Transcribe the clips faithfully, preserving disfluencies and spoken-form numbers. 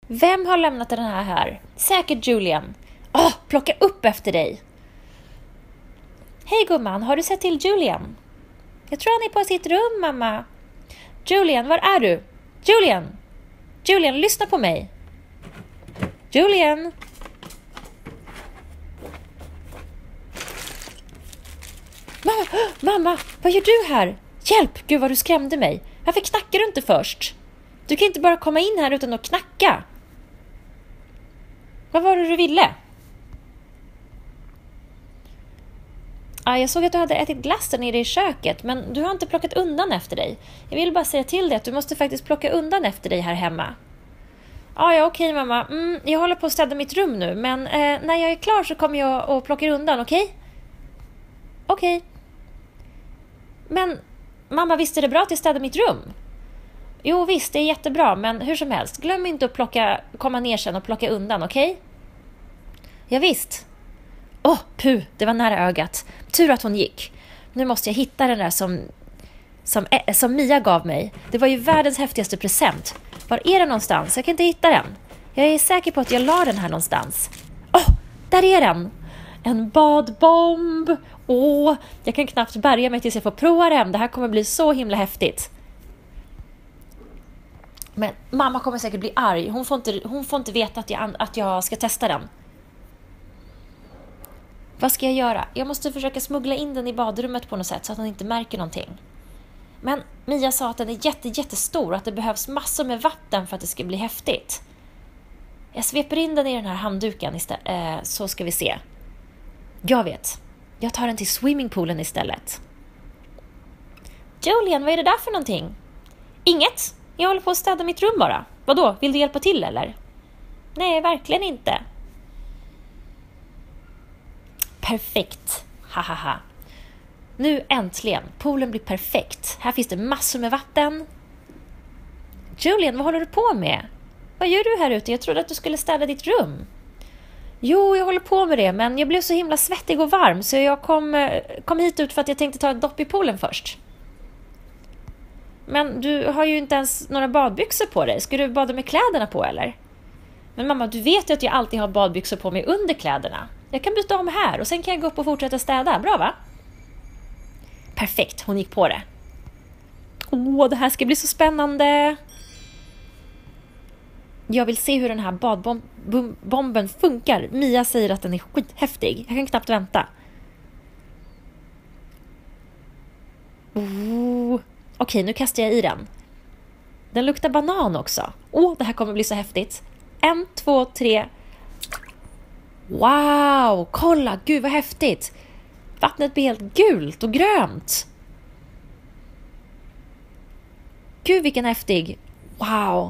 Vem har lämnat den här här? Säkert Julian. Åh, plocka upp efter dig. Hej gumman, har du sett till Julian? Jag tror han är på sitt rum, mamma. Julian, var är du? Julian! Julian, lyssna på mig. Julian! Mamma, mamma, vad gör du här? Hjälp, gud vad du skrämde mig. Varför knackar du inte först? Du kan inte bara komma in här utan att knacka. Vad var det du ville? Ah, jag såg att du hade ätit glass där nere i köket, men du har inte plockat undan efter dig. Jag vill bara säga till dig att du måste faktiskt plocka undan efter dig här hemma. Ah, ja, okej mamma. Mm, jag håller på att städa mitt rum nu, men eh, när jag är klar så kommer jag och plockar undan, okej? Okay? Okej. Okay. Men mamma, visst är det bra att jag städar mitt rum? Jo visst, det är jättebra, men hur som helst, glöm inte att plocka, komma ner sen och plocka undan, okej? Okay? Ja visst. Åh, oh, puh, det var nära ögat. Tur att hon gick. Nu måste jag hitta den där som, som, som Mia gav mig. Det var ju världens häftigaste present. Var är den någonstans? Jag kan inte hitta den. Jag är säker på att jag la den här någonstans. Åh, oh, där är den! En badbomb! Åh, oh, jag kan knappt bärga mig tills jag får prova den. Det här kommer bli så himla häftigt. Men mamma kommer säkert bli arg. Hon får inte, hon får inte veta att jag, att jag ska testa den. Vad ska jag göra? Jag måste försöka smuggla in den i badrummet på något sätt så att hon inte märker någonting. Men Mia sa att den är jätte, jättestor och att det behövs massor med vatten för att det ska bli häftigt. Jag sveper in den i den här handduken istället, eh, så ska vi se. Jag vet. Jag tar den till swimmingpoolen istället. Julian, vad är det där för någonting? Inget. Jag håller på att städa mitt rum bara. Vadå? Vill du hjälpa till eller? Nej, verkligen inte. Perfekt. Hahaha. Nu äntligen. Poolen blir perfekt. Här finns det massor med vatten. Julian, vad håller du på med? Vad gör du här ute? Jag trodde att du skulle städa ditt rum. Jo, jag håller på med det, men jag blev så himla svettig och varm så jag kom, kom hit ut för att jag tänkte ta ett dopp i poolen först. Men du har ju inte ens några badbyxor på dig. Ska du bada med kläderna på eller? Men mamma, du vet ju att jag alltid har badbyxor på mig under kläderna. Jag kan byta om här och sen kan jag gå upp och fortsätta städa. Bra va? Perfekt, hon gick på det. Åh, det här ska bli så spännande. Jag vill se hur den här badbomben funkar. Mia säger att den är skithäftig. Jag kan knappt vänta. Oh. Okej, nu kastar jag i den. Den luktar banan också. Åh, det här kommer bli så häftigt. En, två, tre. Wow, kolla, gud vad häftigt. Vattnet blir helt gult och grönt. Gud vilken häftig. Wow.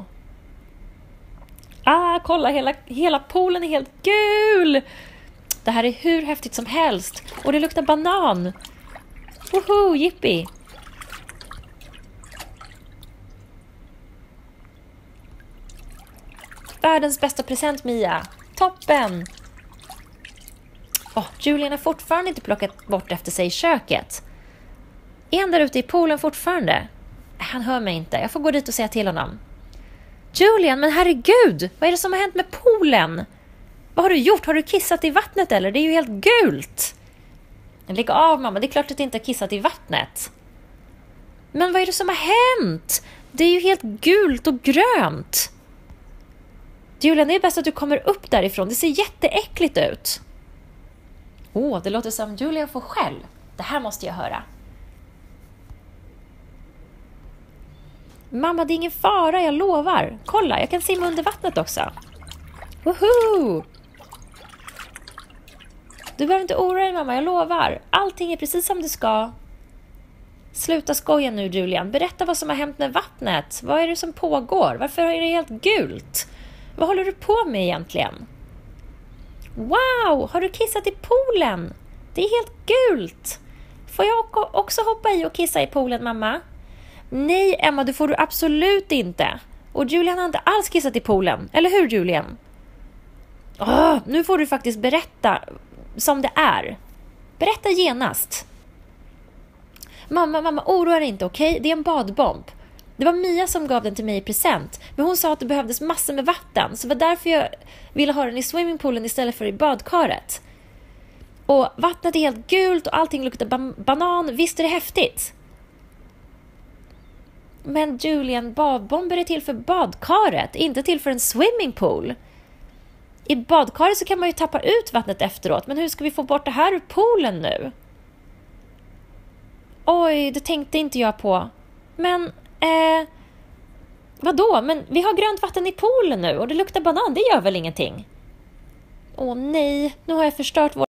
Ah, kolla, hela, hela poolen är helt gul. Det här är hur häftigt som helst. Och det luktar banan. Woho, yippie. Världens bästa present, Mia. Toppen. Oh, Julian har fortfarande inte plockat bort efter sig i köket. Är han där ute i poolen fortfarande? Han hör mig inte. Jag får gå dit och säga till honom. Julian, men herregud. Vad är det som har hänt med poolen? Vad har du gjort? Har du kissat i vattnet eller? Det är ju helt gult. Lägg av mamma. Det är klart att du inte har kissat i vattnet. Men vad är det som har hänt? Det är ju helt gult och grönt. Julian, det är bäst att du kommer upp därifrån. Det ser jätteäckligt ut. Åh, oh, det låter som Julian får skäll. Det här måste jag höra. Mamma, det är ingen fara, jag lovar. Kolla, jag kan simma under vattnet också. Woho! Du behöver inte oroa dig, mamma, jag lovar. Allting är precis som det ska. Sluta skoja nu, Julian. Berätta vad som har hänt med vattnet. Vad är det som pågår? Varför är det helt gult? Vad håller du på med egentligen? Wow, har du kissat i poolen? Det är helt gult. Får jag också hoppa i och kissa i poolen, mamma? Nej, Emma, det får du absolut inte. Och Julian har inte alls kissat i poolen. Eller hur, Julian? Åh, nu får du faktiskt berätta som det är. Berätta genast. Mamma, mamma, oroa dig inte, okej? Okay? Det är en badbomb. Det var Mia som gav den till mig i present. Men hon sa att det behövdes massor med vatten. Så det var därför jag ville ha den i swimmingpoolen istället för i badkaret. Och vattnet är helt gult och allting luktar ba- banan. Visst är det häftigt? Men Julian, badbomber är till för badkaret, inte till för en swimmingpool. I badkaret så kan man ju tappa ut vattnet efteråt. Men hur ska vi få bort det här ur poolen nu? Oj, det tänkte inte jag på. Men, eh... vadå? Men vi har grönt vatten i poolen nu och det luktar banan, det gör väl ingenting? Åh nej, nu har jag förstört vår